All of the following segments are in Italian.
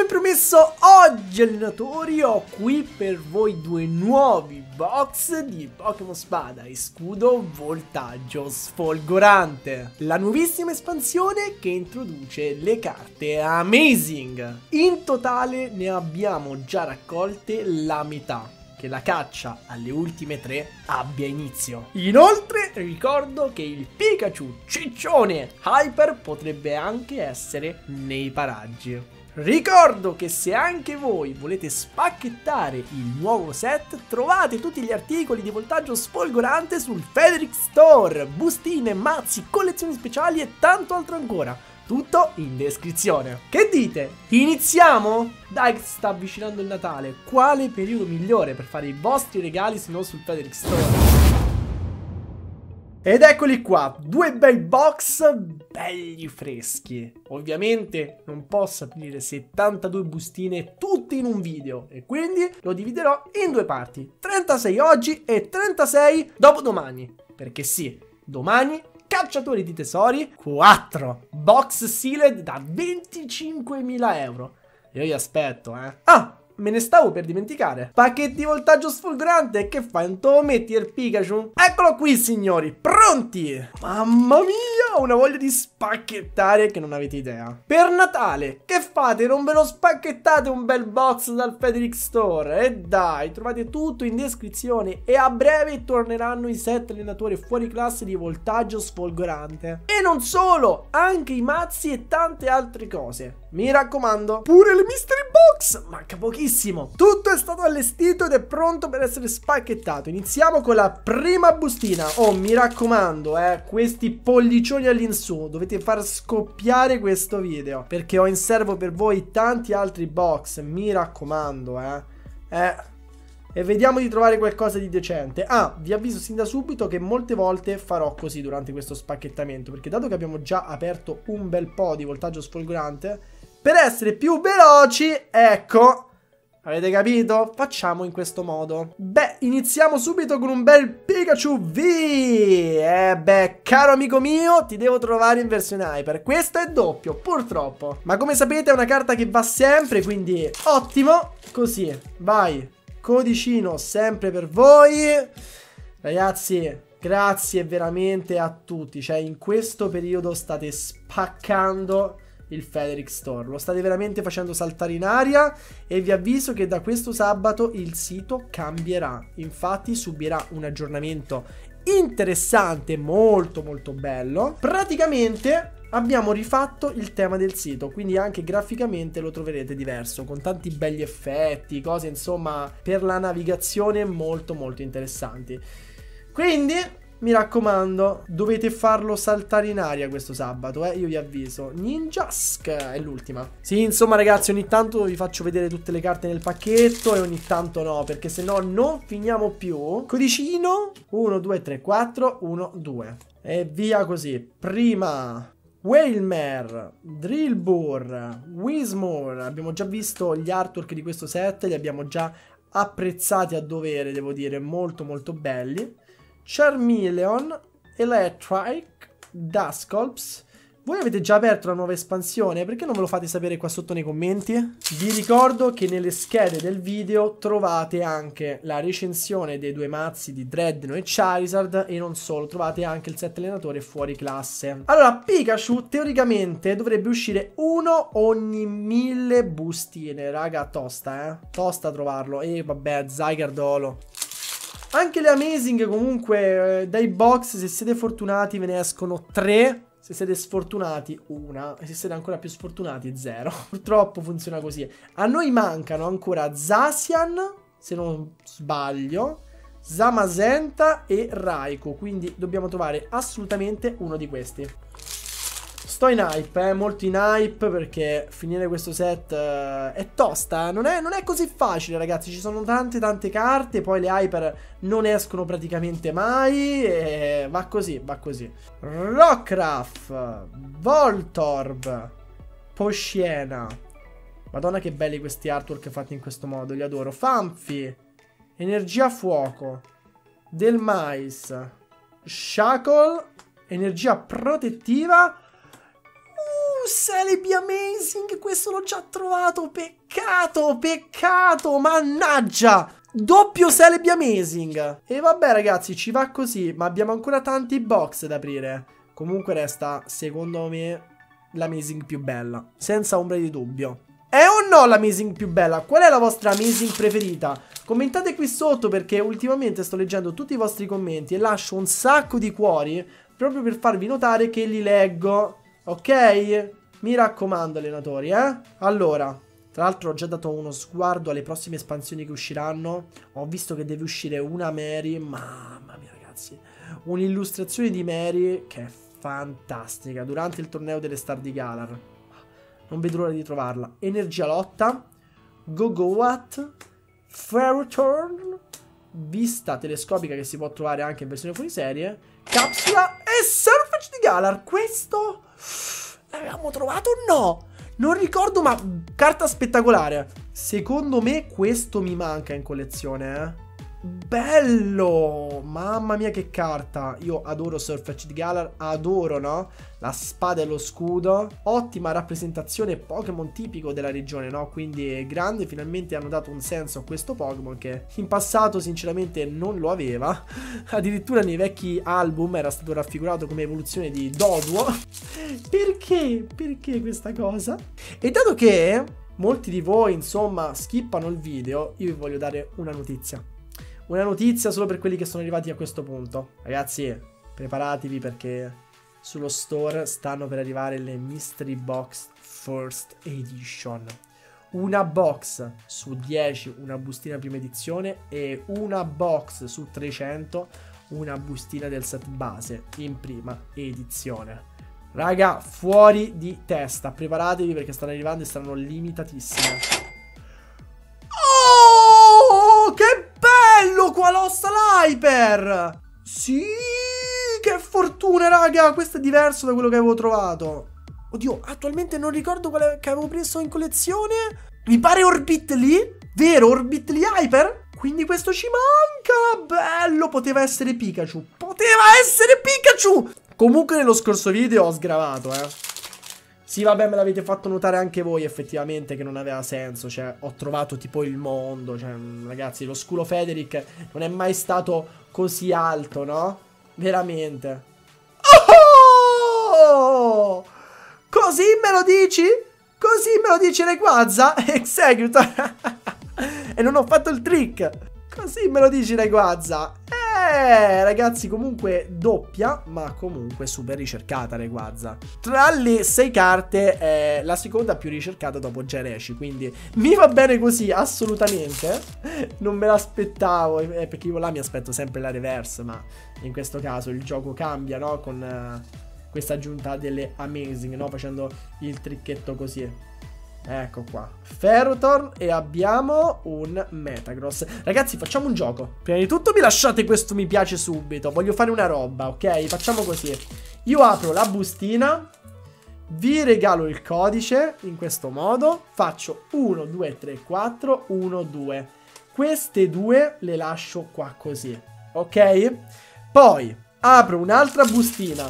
promesso, oggi allenatori ho qui per voi due nuovi box di Pokémon Spada e Scudo Voltaggio Sfolgorante, la nuovissima espansione che introduce le carte Amazing. In totale ne abbiamo già raccolte la metà, che la caccia alle ultime tre abbia inizio. Inoltre ricordo che il Pikachu ciccione Hyper potrebbe anche essere nei paraggi. Ricordo che se anche voi volete spacchettare il nuovo set, trovate tutti gli articoli di Voltaggio Sfolgorante sul Frederick Store, bustine, mazzi, collezioni speciali e tanto altro ancora. Tutto in descrizione. Che dite? Iniziamo? Dai che si sta avvicinando il Natale. Quale periodo migliore per fare i vostri regali se non sul Frederick Store? Ed eccoli qua, due bei box belli freschi. Ovviamente non posso aprire 72 bustine tutte in un video e quindi lo dividerò in due parti, 36 oggi e 36 dopodomani. Perché sì, domani cacciatori di tesori, 4 box sealed da 25.000 euro. Io vi aspetto, Ah, me ne stavo per dimenticare. Pacchetti voltaggio sfolgorante, che fai? Non te lo metti il Pikachu? Eccolo qui signori, pronti! Mamma mia, ho una voglia di spacchettare che non avete idea. Per Natale, che fate? Non ve lo spacchettate un bel box dal Frederick Store? E dai, trovate tutto in descrizione e a breve torneranno i set allenatori fuori classe di voltaggio sfolgorante. E non solo, anche i mazzi e tante altre cose. Mi raccomando, pure le mystery box, manca pochissimo. Tutto è stato allestito ed è pronto per essere spacchettato. Iniziamo con la prima bustina. Oh, mi raccomando, questi pollicioni all'insù, dovete far scoppiare questo video, perché ho in serbo per voi tanti altri box. Mi raccomando, e vediamo di trovare qualcosa di decente. Ah, vi avviso sin da subito che molte volte farò così durante questo spacchettamento, perché dato che abbiamo già aperto un bel po' di voltaggio sfolgorante, per essere più veloci, ecco, avete capito? Facciamo in questo modo. Beh, iniziamo subito con un bel Pikachu V. Beh, caro amico mio, ti devo trovare in versione Hyper. Questo è doppio, purtroppo. Ma come sapete è una carta che va sempre, quindi ottimo. Così, vai. Codicino sempre per voi. Ragazzi, grazie veramente a tutti. Cioè, in questo periodo state spaccando il Frederick Store, lo state veramente facendo saltare in aria e vi avviso che da questo sabato il sito cambierà. Infatti subirà un aggiornamento interessante, molto molto bello. Praticamente abbiamo rifatto il tema del sito, quindi anche graficamente lo troverete diverso, con tanti belli effetti, cose insomma per la navigazione molto molto interessanti. Quindi mi raccomando, dovete farlo saltare in aria questo sabato, io vi avviso. Ninjask è l'ultima. Sì, insomma ragazzi, ogni tanto vi faccio vedere tutte le carte nel pacchetto e ogni tanto no, perché se no non finiamo più. Codicino 1, 2, 3, 4, 1, 2 e via così. Prima Wailmer, Drillbur, Whismur. Abbiamo già visto gli artwork di questo set, li abbiamo già apprezzati a dovere, devo dire, molto molto belli. Charmeleon, Electric, Dusclops. Voi avete già aperto la nuova espansione? Perché non me lo fate sapere qua sotto nei commenti? Vi ricordo che nelle schede del video trovate anche la recensione dei due mazzi di Dreadnought e Charizard e non solo, trovate anche il set allenatore fuori classe. Allora, Pikachu teoricamente dovrebbe uscire uno ogni 1000 bustine, raga, tosta, tosta trovarlo. E vabbè, Zygarde. Anche le Amazing comunque dai box, se siete fortunati ve ne escono 3, se siete sfortunati 1 e se siete ancora più sfortunati 0. Purtroppo funziona così. A noi mancano ancora Zacian, se non sbaglio, Zamazenta e Raikou, quindi dobbiamo trovare assolutamente uno di questi. Sto in hype, molto in hype, perché finire questo set è tosta, non è così facile ragazzi, ci sono tante carte, poi le hyper non escono praticamente mai e va così, va così. Rockruff, Voltorb, Poshiena, madonna che belli questi artwork fatti in questo modo, li adoro. Fanfi, Energia Fuoco, Del Mais, Shackle, Energia Protettiva. Celebi Amazing, questo l'ho già trovato, peccato, mannaggia. Doppio Celebi Amazing. E vabbè ragazzi, ci va così, ma abbiamo ancora tanti box da aprire. Comunque resta, secondo me, l'Amazing più bella, senza ombra di dubbio. È o no l'Amazing più bella? Qual è la vostra Amazing preferita? Commentate qui sotto, perché ultimamente sto leggendo tutti i vostri commenti e lascio un sacco di cuori proprio per farvi notare che li leggo, ok? Mi raccomando allenatori, Allora, tra l'altro ho già dato uno sguardo alle prossime espansioni che usciranno. Ho visto che deve uscire una Mary, mamma mia ragazzi, un'illustrazione di Mary che è fantastica durante il torneo delle Star di Galar. Non vedo l'ora di trovarla. Energia lotta, Go-Go-Watt, Ferroturn, vista telescopica che si può trovare anche in versione fuori serie, capsula e Surfetch di Galar. Questo l'avevamo trovato o no? Non ricordo, ma carta spettacolare. Secondo me questo mi manca in collezione, Bello! Mamma mia che carta. Io adoro Surfetch di Galar, adoro, no? La spada e lo scudo. Ottima rappresentazione Pokémon tipico della regione, no? Quindi è grande, finalmente hanno dato un senso a questo Pokémon che in passato sinceramente non lo aveva. Addirittura nei vecchi album era stato raffigurato come evoluzione di Doduo. Perché? Perché questa cosa? E dato che molti di voi insomma skippano il video, io vi voglio dare una notizia. Una notizia solo per quelli che sono arrivati a questo punto. Ragazzi, preparatevi perché sullo store stanno per arrivare le Mystery Box First Edition. Una box su 10, una bustina prima edizione, e una box su 300, una bustina del set base in prima edizione. Raga, fuori di testa. Preparatevi perché stanno arrivando e saranno limitatissime. Oh, che bello qua l'ossa l'hyper! Sì, che fortuna raga, questo è diverso da quello che avevo trovato. Oddio, attualmente non ricordo quale che avevo preso in collezione. Mi pare Orbitly, vero? Orbitly Hyper? Quindi questo ci manca. Bello, poteva essere Pikachu. Poteva essere Pikachu! Comunque nello scorso video ho sgravato, Sì, vabbè, me l'avete fatto notare anche voi effettivamente che non aveva senso. Cioè, ho trovato tipo il mondo. Cioè, ragazzi, lo School of Frederick non è mai stato così alto, no? Veramente. Oh! Così me lo dici? Così me lo dici Rayquaza? Executor. E non ho fatto il trick. Così me lo dici Rayquaza. Ragazzi, comunque doppia, ma comunque super ricercata Rayquaza. Tra le 6 carte è la seconda più ricercata dopo Jirachi, quindi mi va bene così, assolutamente. Non me l'aspettavo, perché io là mi aspetto sempre la reverse, ma in questo caso il gioco cambia, no? Con questa aggiunta delle Amazing, no? Facendo il tricchetto così. Ecco qua, Ferroturn, e abbiamo un Metagross. Ragazzi, facciamo un gioco. Prima di tutto mi lasciate questo mi piace subito. Voglio fare una roba, ok? Facciamo così. Io apro la bustina, vi regalo il codice in questo modo. Faccio 1, 2, 3, 4, 1, 2. Queste due le lascio qua così, ok? Poi apro un'altra bustina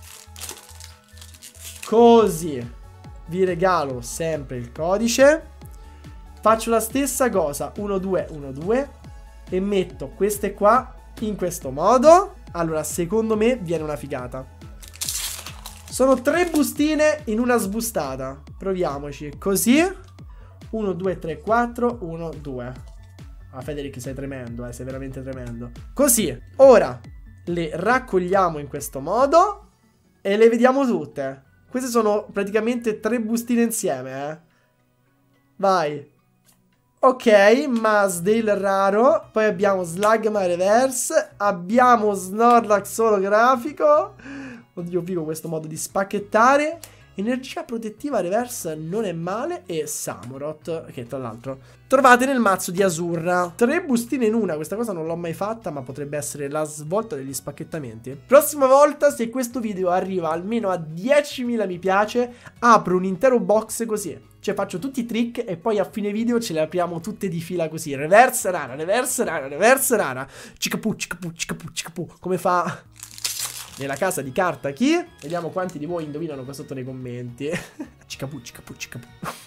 così. Vi regalo sempre il codice. Faccio la stessa cosa, 1, 2, 1, 2. E metto queste qua in questo modo. Allora, secondo me viene una figata. Sono 3 bustine in una sbustata. Proviamoci, così. 1, 2, 3, 4, 1, 2. Ah, Federic, sei tremendo, sei veramente tremendo. Così, ora le raccogliamo in questo modo e le vediamo tutte. Queste sono praticamente 3 bustine insieme, Vai. Ok, Masdale raro. Poi abbiamo Slugma reverse. Abbiamo Snorlax olografico. Oddio, figo questo modo di spacchettare. Energia protettiva reverse non è male. E Samurott, che tra l'altro trovate nel mazzo di Azurra. 3 bustine in una, questa cosa non l'ho mai fatta, ma potrebbe essere la svolta degli spacchettamenti. Prossima volta, se questo video arriva almeno a 10.000 mi piace, apro un intero box così. Cioè faccio tutti i trick e poi a fine video ce le apriamo tutte di fila così. Reverse rara, reverse rara, reverse rara. Cicapu, cicapu, cicapu, cicapu. Come fa nella casa di carta chi? Vediamo quanti di voi indovinano qua sotto nei commenti. Cicapù, cicapù, cicapù.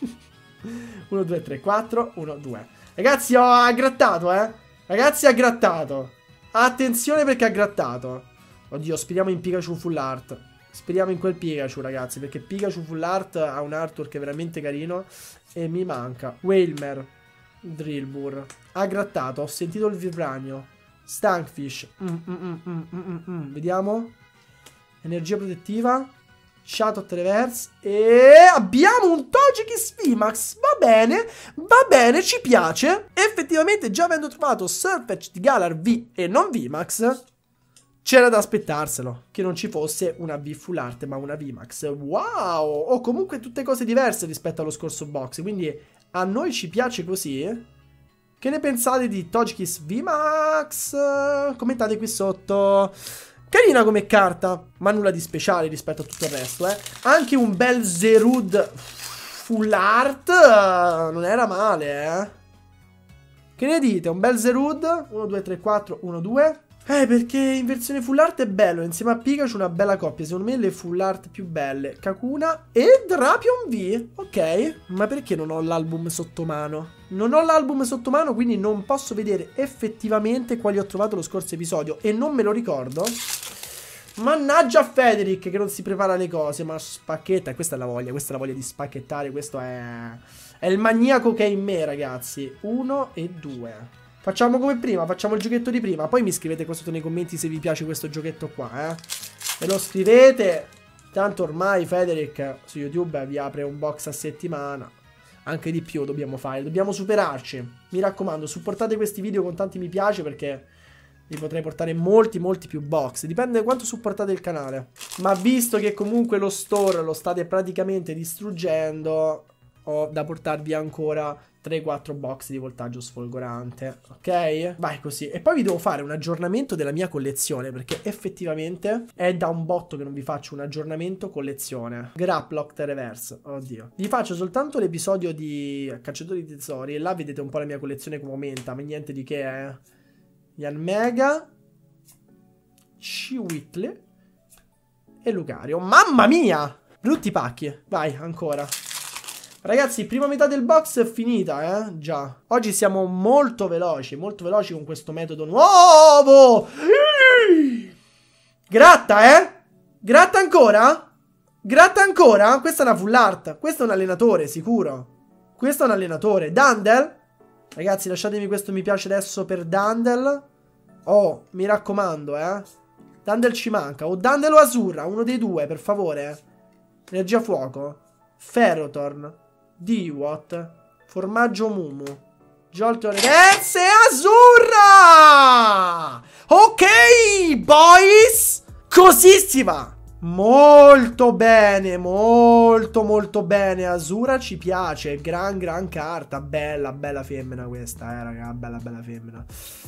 1, 2, 3, 4, 1, 2. Ragazzi, ha grattato, eh. Ragazzi, ha grattato. Attenzione perché ha grattato. Oddio, speriamo in Pikachu Full Art. Speriamo in quel Pikachu, ragazzi, perché Pikachu Full Art ha un artwork veramente carino. E mi manca Wailmer, Drillbur. Ha grattato, ho sentito il vibranio. Stankfish. Vediamo. Energia protettiva. Shadow Reverse. E abbiamo un Togekiss VMAX. Va bene, ci piace. Effettivamente, già avendo trovato Surfetch di Galar V e non VMAX, c'era da aspettarselo che non ci fosse una V Full Art ma una VMAX. Wow. O comunque tutte cose diverse rispetto allo scorso box. Quindi a noi ci piace così. Che ne pensate di Togekiss VMAX? Commentate qui sotto. Carina come carta, ma nulla di speciale rispetto a tutto il resto, eh. Anche un bel Zerud Full Art non era male, eh. Che ne dite? Un bel Zerud? 1, 2, 3, 4, 1, 2. Perché in versione Full Art è bello. Insieme a Pikachu una bella coppia. Secondo me le Full Art più belle: Kakuna e Drapion V. Ok, ma perché non ho l'album sotto mano? Non ho l'album sotto mano, quindi non posso vedere effettivamente quali ho trovato lo scorso episodio. E non me lo ricordo. Mannaggia Federic che non si prepara le cose. Ma spacchetta, questa è la voglia di spacchettare. Questo è il maniaco che è in me, ragazzi. 1 e 2. Facciamo come prima, facciamo il giochetto di prima. Poi mi scrivete qua sotto nei commenti se vi piace questo giochetto qua, eh. Me lo scrivete. Tanto ormai Federic su YouTube vi apre un box a settimana. Anche di più dobbiamo fare, dobbiamo superarci. Mi raccomando, supportate questi video con tanti mi piace perché vi potrei portare molti più box. Dipende da quanto supportate il canale. Ma visto che comunque lo store lo state praticamente distruggendo, ho da portarvi ancora 3-4 box di voltaggio sfolgorante. Ok? Vai così. E poi vi devo fare un aggiornamento della mia collezione, perché effettivamente è da un botto che non vi faccio un aggiornamento collezione. Graplock Reverse. Oddio. Vi faccio soltanto l'episodio di Cacciatori di Tesori e là vedete un po' la mia collezione come aumenta. Ma niente di che, eh. Yanmega, Chiwetle e Lucario. Mamma mia! Brutti pacchi. Vai, ancora. Ragazzi, prima metà del box è finita, eh? Già. Oggi siamo molto veloci con questo metodo nuovo. Gratta, eh? Gratta ancora? Gratta ancora? Questa è una full art. Questo è un allenatore, sicuro. Questo è un allenatore. Dandel? Ragazzi, lasciatemi questo mi piace adesso per Dandel. Oh, mi raccomando, eh? Dandel ci manca. O Dandel o Azurra, uno dei due, per favore. Energia fuoco. Ferrothorn. Diwatt, Formaggio Mumu, Jolteon Reverse e Azurra! Ok, boys! Così si va! Molto bene, molto bene. Azura ci piace, gran carta. Bella femmina questa, raga, bella femmina.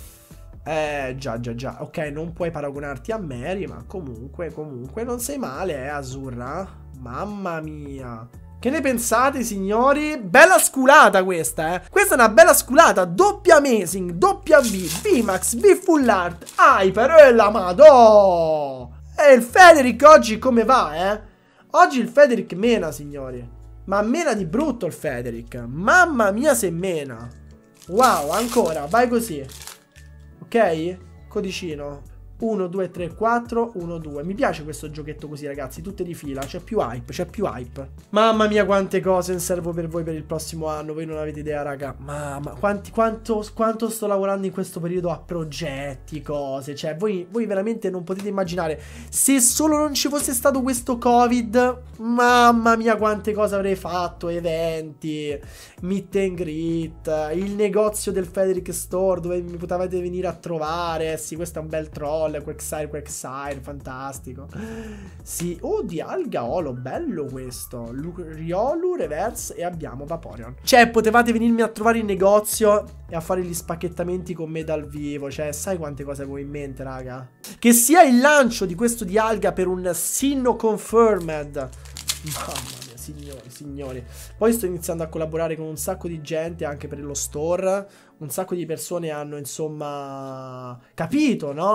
Già. Ok, non puoi paragonarti a Mary, ma comunque non sei male, Azurra. Mamma mia. Che ne pensate, signori? Bella sculata questa, eh. Questa è una bella sculata. Doppia Amazing, doppia V, VMAX, V Full Art, Hyper e la Madò. E il Federic oggi come va, eh? Oggi il Federic mena, signori. Ma mena di brutto il Federic. Mamma mia se mena. Wow, ancora, vai così. Ok? Codicino. 1, 2, 3, 4, 1, 2. Mi piace questo giochetto così, ragazzi, tutte di fila. C'è più hype. Mamma mia quante cose in serbo per voi per il prossimo anno. Voi non avete idea, raga. Mamma, quanto sto lavorando in questo periodo a progetti, cose. Cioè, voi veramente non potete immaginare. Se solo non ci fosse stato questo Covid, mamma mia quante cose avrei fatto. Eventi, meet and greet, il negozio del Federic Store dove mi potevate venire a trovare. Sì, questo è un bel troll. Quagsire, fantastico. Sì, oh, di Algaolo, bello questo. Riolu, Reverse e abbiamo Vaporeon. Cioè, potevate venirmi a trovare in negozio e a fare gli spacchettamenti con me dal vivo. Cioè, sai quante cose avevo in mente, raga? Che sia il lancio di questo di Alga per un Sinnoh Confirmed. Mamma mia, signori. Poi sto iniziando a collaborare con un sacco di gente anche per lo store. Un sacco di persone hanno, insomma, capito, no?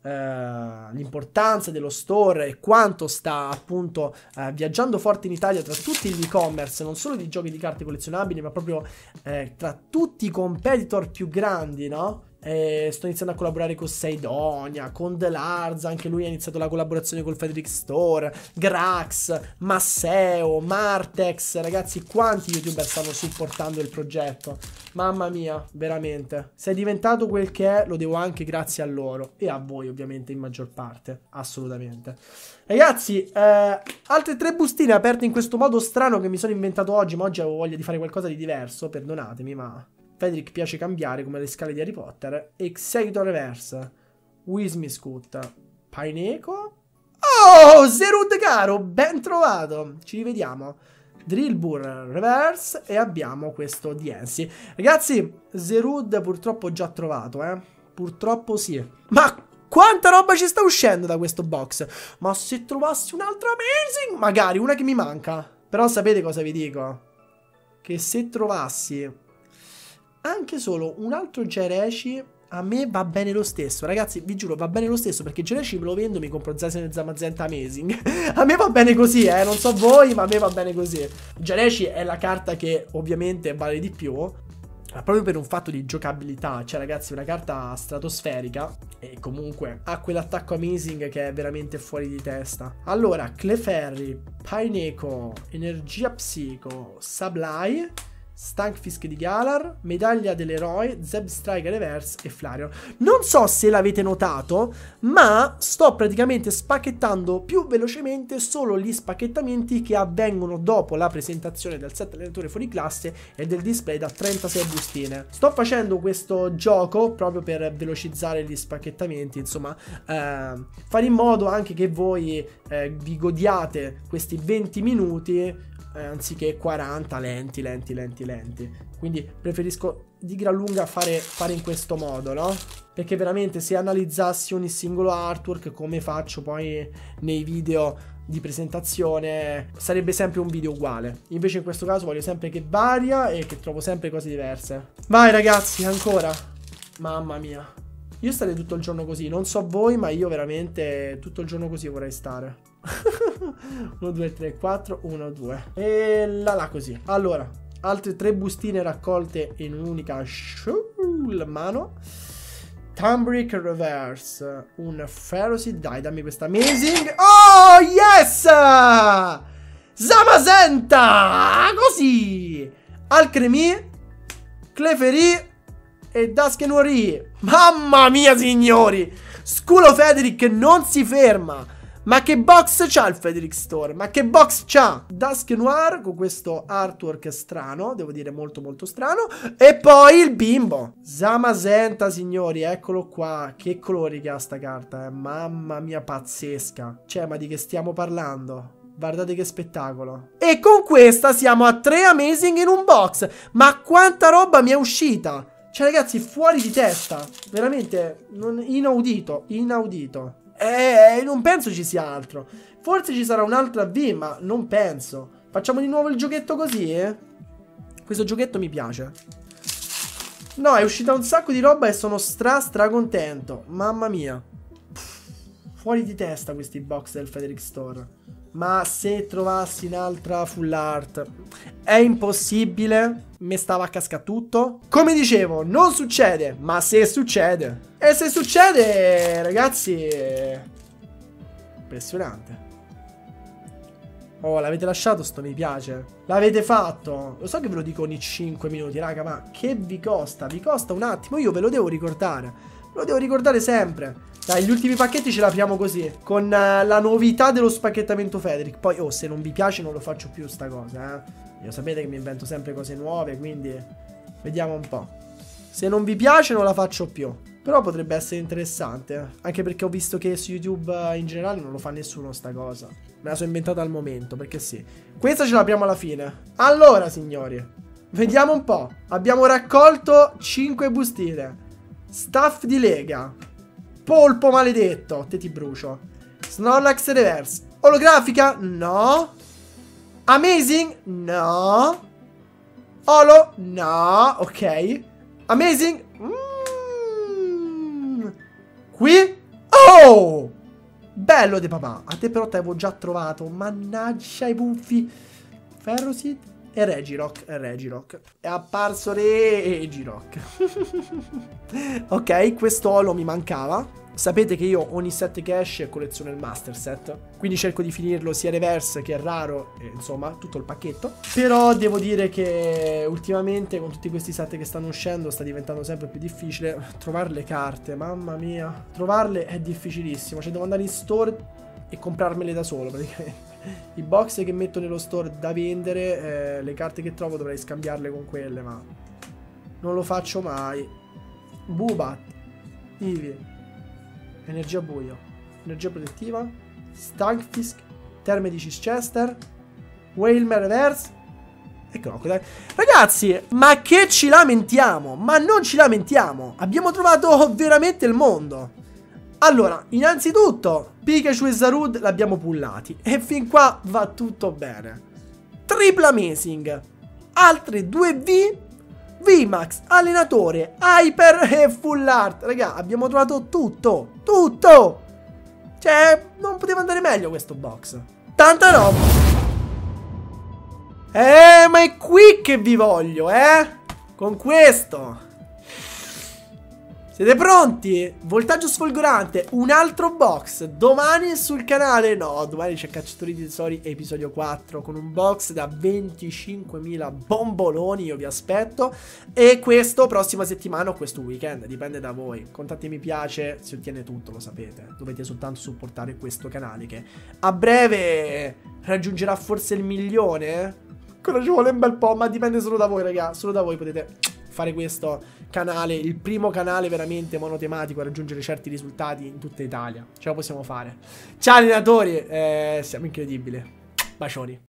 l'importanza dello store e quanto sta appunto viaggiando forte in Italia tra tutti gli e-commerce, non solo di giochi di carte collezionabili, ma proprio tra tutti i competitor più grandi, no? Sto iniziando a collaborare con Seidonia, con The Larz, anche lui ha iniziato la collaborazione col Federic Store, Grax, Masseo, Martex, ragazzi, quanti youtuber stanno supportando il progetto. Mamma mia, veramente. Se è diventato quel che è, lo devo anche grazie a loro e a voi ovviamente in maggior parte, assolutamente. Ragazzi, altre 3 bustine aperte in questo modo strano che mi sono inventato oggi, ma oggi avevo voglia di fare qualcosa di diverso, perdonatemi, ma Federic piace cambiare come le scale di Harry Potter. Executor Reverse, Wismiscut, Pineco. Oh, Zerud caro, ben trovato. Ci rivediamo. Drillbur Reverse e abbiamo questo DNC. Ragazzi, Zerud purtroppo ho già trovato, purtroppo sì. Ma quanta roba ci sta uscendo da questo box? Ma se trovassi un'altra amazing, magari una che mi manca. Però sapete cosa vi dico? Che se trovassi anche solo un altro Jereci, a me va bene lo stesso. Ragazzi, vi giuro, va bene lo stesso, perché Jereci me lo vendo, mi compro Zazen e Zamazenta Amazing. A me va bene così, non so voi, ma a me va bene così. Jereci è la carta che ovviamente vale di più, ma proprio per un fatto di giocabilità. Cioè, ragazzi, una carta stratosferica e comunque ha quell'attacco Amazing che è veramente fuori di testa. Allora, Clefairy, Pineco, Energia Psico, Sablai, Stankfisk di Galar, Medaglia dell'Eroe, Zeb Striker Reverse e Flareon. Non so se l'avete notato, ma sto praticamente spacchettando più velocemente solo gli spacchettamenti che avvengono dopo la presentazione del set allenatore fuori classe e del display da 36 bustine. Sto facendo questo gioco proprio per velocizzare gli spacchettamenti, insomma, fare in modo anche che voi vi godiate questi 20 minuti anziché 40 lenti. Quindi preferisco di gran lunga fare in questo modo, no? Perché veramente se analizzassi ogni singolo artwork come faccio poi nei video di presentazione, sarebbe sempre un video uguale. Invece in questo caso voglio sempre che varia e che trovo sempre cose diverse. Vai ragazzi, ancora. Mamma mia, io starei tutto il giorno così. Non so voi, ma io veramente tutto il giorno così vorrei stare. 1, 2, 3, 4, 1, 2 e là così. Allora, altre 3 bustine raccolte in un'unica mano. Tumbric Reverse, un Ferocid. Dai, dammi questa Amazing. Oh, yes! Zamazenta! Così! Alcremie, Clefairy e Dusknoir. Mamma mia, signori! School of Federic non si ferma. Ma che box c'ha il Federic Store? Ma che box c'ha? Dusknoir con questo artwork strano, devo dire molto molto strano. E poi il bimbo Zamazenta, signori, eccolo qua. Che colori che ha sta carta, mamma mia, pazzesca. Cioè, ma di che stiamo parlando? Guardate che spettacolo. E con questa siamo a 3 Amazing in un box. Ma quanta roba mi è uscita? Cioè, ragazzi, fuori di testa. Veramente inaudito. Non penso ci sia altro. Forse ci sarà un'altra V, ma non penso. Facciamo di nuovo il giochetto così, Questo giochetto mi piace. No, è uscita un sacco di roba e sono stra contento. Mamma mia. Fuori di testa questi box del Federic Store. Ma se trovassi un'altra full art è impossibile. Mi stava a casca tutto. Come dicevo, non succede, ma se succede. E se succede, ragazzi, impressionante. Oh, l'avete lasciato sto mi piace. L'avete fatto. Lo so che ve lo dico ogni 5 minuti, raga, ma che vi costa? Vi costa un attimo, io ve lo devo ricordare. Lo devo ricordare sempre. Dai, gli ultimi pacchetti ce l'apriamo così, con la novità dello spacchettamento Federic. Poi, oh, se non vi piace non lo faccio più sta cosa, Io sapete che mi invento sempre cose nuove, quindi vediamo un po'. Se non vi piace non la faccio più. Però potrebbe essere interessante, anche perché ho visto che su YouTube in generale non lo fa nessuno sta cosa. Me la sono inventata al momento, perché sì. Questa ce l'apriamo alla fine. Allora, signori, vediamo un po'. Abbiamo raccolto 5 bustine. Staff di Lega. Polpo maledetto, te ti brucio. Snorlax Reverse. Olografica? No. Amazing? No. Olo? No. Ok. Amazing? Qui? Oh! Bello de papà. A te però ti avevo già trovato. Mannaggia i puffi. Ferrosid e Regirock. È apparso Regirock. Ok, questo holo mi mancava. Sapete che io ogni set che esce colleziono il master set, quindi cerco di finirlo sia reverse che raro, e insomma tutto il pacchetto. Però devo dire che ultimamente con tutti questi set che stanno uscendo sta diventando sempre più difficile trovare le carte. Mamma mia, trovarle è difficilissimo, cioè devo andare in store e comprarmele da solo praticamente. I box che metto nello store da vendere, le carte che trovo dovrei scambiarle con quelle, ma non lo faccio mai. Bubat, Eevee, energia buio, energia protettiva, Stunfisk, Terme di Chichester, Whalmer Reverse e Crocodile. Ragazzi, ma che ci lamentiamo? Ma non ci lamentiamo. Abbiamo trovato veramente il mondo. Allora, innanzitutto Pikachu e Zarude l'abbiamo pullati e fin qua va tutto bene. Triple Amazing, altre 2V, VMAX, allenatore, Hyper e Full Art. Raga, abbiamo trovato tutto. Tutto. Cioè, non poteva andare meglio questo box. Tanta roba. Ma è qui che vi voglio, con questo. Siete pronti? Voltaggio sfolgorante, un altro box. Domani sul canale, no, domani c'è Cacciatori di Tesori episodio 4 con un box da 25.000 bomboloni, io vi aspetto. E questo prossima settimana o questo weekend, dipende da voi. Contatti mi piace, si ottiene tutto, lo sapete. Dovete soltanto supportare questo canale che a breve raggiungerà forse il 1.000.000. Ancora ci vuole un bel po', ma dipende solo da voi, raga. Solo da voi potete fare questo canale, il primo canale veramente monotematico a raggiungere certi risultati in tutta Italia. Ce la possiamo fare. Ciao allenatori, siamo incredibili. Bacioni.